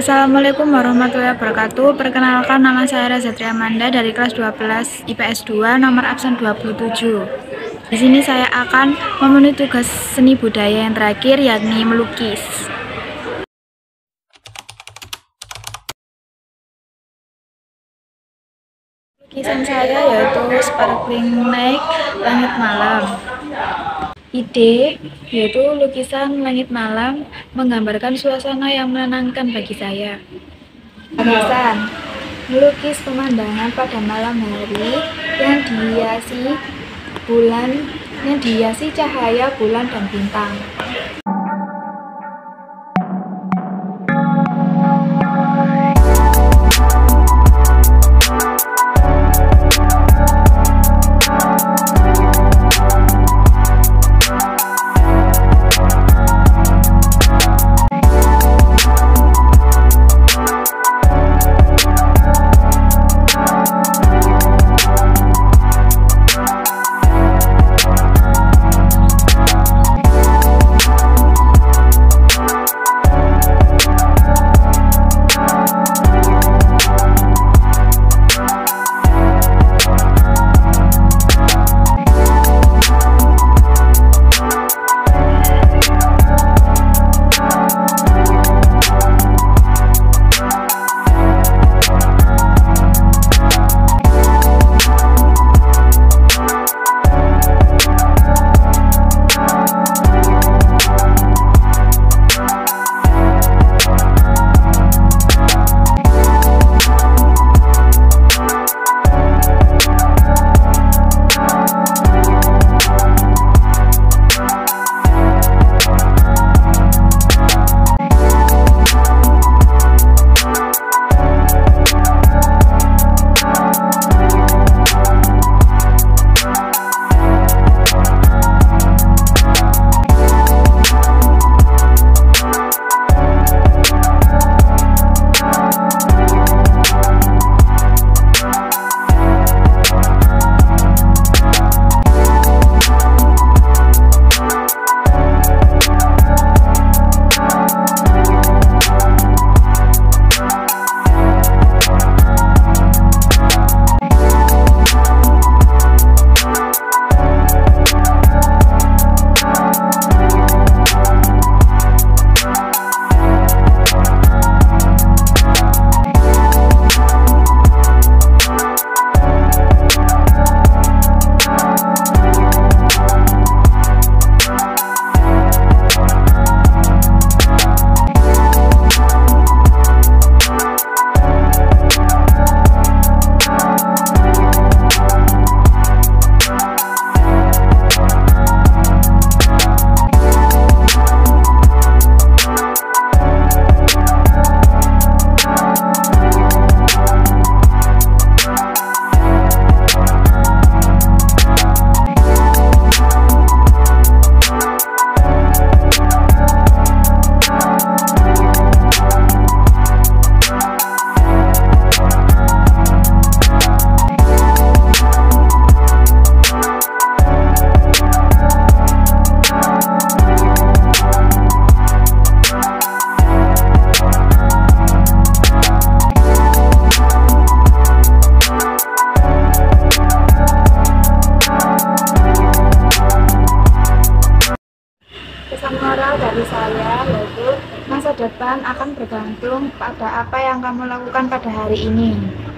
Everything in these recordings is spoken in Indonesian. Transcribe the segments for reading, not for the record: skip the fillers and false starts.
Assalamualaikum warahmatullahi wabarakatuh. Perkenalkan, nama saya Reza Triamanda dari kelas 12 IPS 2 nomor absen 27. Di sini saya akan memenuhi tugas seni budaya yang terakhir, yakni melukis. Lukisan saya yaitu Sparkling Night Langit Malam. Ide yaitu lukisan langit malam menggambarkan suasana yang menenangkan bagi saya. Gagasan melukis pemandangan pada malam hari yang dihiasi cahaya bulan dan bintang. Pesan moral dari saya yaitu masa depan akan bergantung pada apa yang kamu lakukan pada hari ini.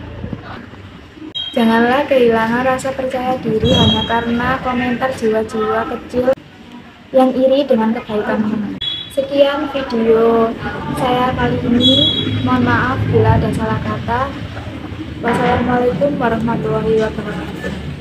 Janganlah kehilangan rasa percaya diri hanya karena komentar jiwa-jiwa kecil yang iri dengan kebaikanmu. Sekian video saya kali ini. Mohon maaf bila ada salah kata. Wassalamualaikum warahmatullahi wabarakatuh.